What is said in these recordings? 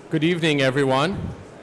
Good evening, everyone.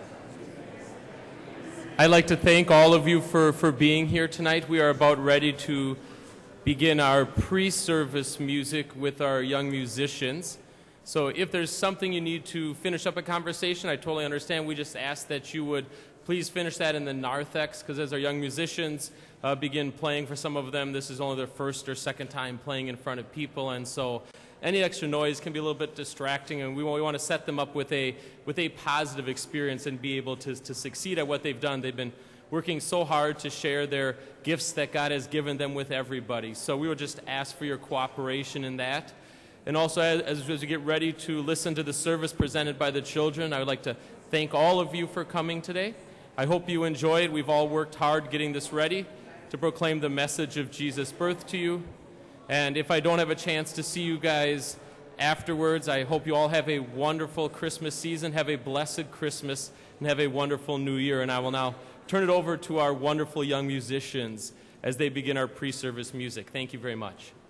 I'd like to thank all of you for being here tonight. We are about ready to begin our pre-service music with our young musicians. So if there's something you need to finish up a conversation, I totally understand. We just ask that you would please finish that in the narthex, because as our young musicians begin playing, for some of them, this is only their first or second time playing in front of people, and so any extra noise can be a little bit distracting, and we want to set them up with a positive experience and be able to succeed at what they've done. They've been working so hard to share their gifts that God has given them with everybody. So we would just ask for your cooperation in that. And also, as we get ready to listen to the service presented by the children, I would like to thank all of you for coming today. I hope you enjoyed. We've all worked hard getting this ready to proclaim the message of Jesus' birth to you. And if I don't have a chance to see you guys afterwards, I hope you all have a wonderful Christmas season, have a blessed Christmas, and have a wonderful New Year. And I will now turn it over to our wonderful young musicians as they begin our pre-service music. Thank you very much.